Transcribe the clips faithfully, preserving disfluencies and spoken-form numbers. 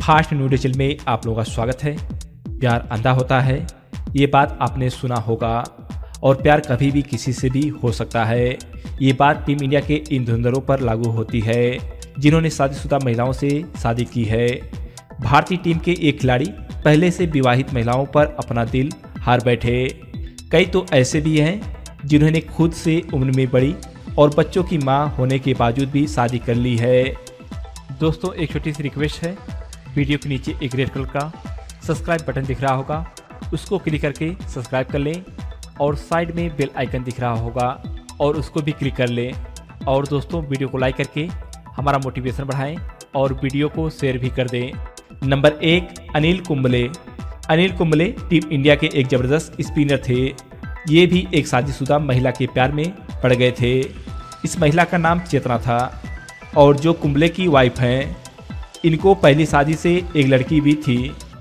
Fast news channel में आप लोगों का स्वागत है। प्यार अंधा होता है, ये बात आपने सुना होगा, और प्यार कभी भी किसी से भी हो सकता है। ये बात टीम इंडिया के इन धुरंधरों पर लागू होती है जिन्होंने शादीशुदा महिलाओं से शादी की है। भारतीय टीम के एक खिलाड़ी पहले से विवाहित महिलाओं पर अपना दिल हार बैठे। कई तो ऐसे भी हैं जिन्होंने खुद से उम्र में बड़ी और बच्चों की मां होने के बावजूद भी शादी कर ली है। दोस्तों, एक छोटी सी रिक्वेस्ट है, वीडियो के नीचे एक रेड कलर का सब्सक्राइब बटन दिख रहा होगा, उसको क्लिक करके सब्सक्राइब कर लें, और साइड में बेल आइकन दिख रहा होगा और उसको भी क्लिक कर लें। और दोस्तों, वीडियो को लाइक करके हमारा मोटिवेशन बढ़ाएं और वीडियो को शेयर भी कर दें। नंबर एक, अनिल कुंबले। अनिल कुंबले टीम इंडिया के एक ज़बरदस्त स्पिनर थे। ये भी एक शादीशुदा महिला के प्यार में पड़ गए थे। इस महिला का नाम चेतना था, और जो कुंबले की वाइफ हैं, इनको पहली शादी से एक लड़की भी थी।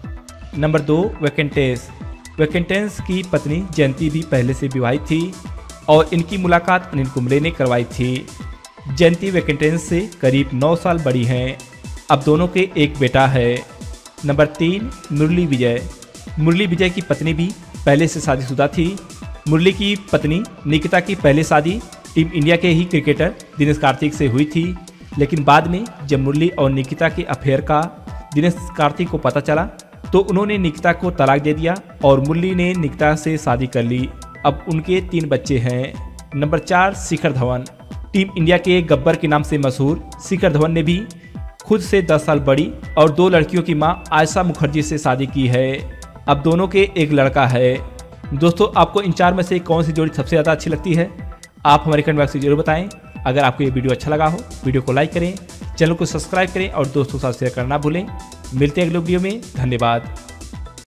नंबर दो, वेकेंटेस। वेकेंटेस की पत्नी जयंती भी पहले से विवाहित थी और इनकी मुलाकात अनिल कुंबले ने करवाई थी। जयंती वेकेंटेस से करीब नौ साल बड़ी हैं। अब दोनों के एक बेटा है। नंबर तीन, मुरली विजय। मुरली विजय की पत्नी भी पहले से शादीशुदा थी। मुरली की पत्नी निकिता की पहले शादी टीम इंडिया के ही क्रिकेटर दिनेश कार्तिक से हुई थी, लेकिन बाद में जब मुरली और निकिता के अफेयर का दिनेश कार्तिक को पता चला तो उन्होंने निकिता को तलाक दे दिया और मुरली ने निकिता से शादी कर ली। अब उनके तीन बच्चे हैं। नंबर चार, शिखर धवन। टीम इंडिया के गब्बर के नाम से मशहूर शिखर धवन ने भी खुद से दस साल बड़ी और दो लड़कियों की मां आयशा मुखर्जी से शादी की है। अब दोनों के एक लड़का है। दोस्तों, आपको इन चार में से कौन सी जोड़ी सबसे ज़्यादा अच्छी लगती है? आप हमारे कमेंट बॉक्स में जरूर बताएं। अगर आपको ये वीडियो अच्छा लगा हो, वीडियो को लाइक करें, चैनल को सब्सक्राइब करें और दोस्तों के साथ शेयर करना ना भूलें। मिलते हैं अगले वीडियो में। धन्यवाद।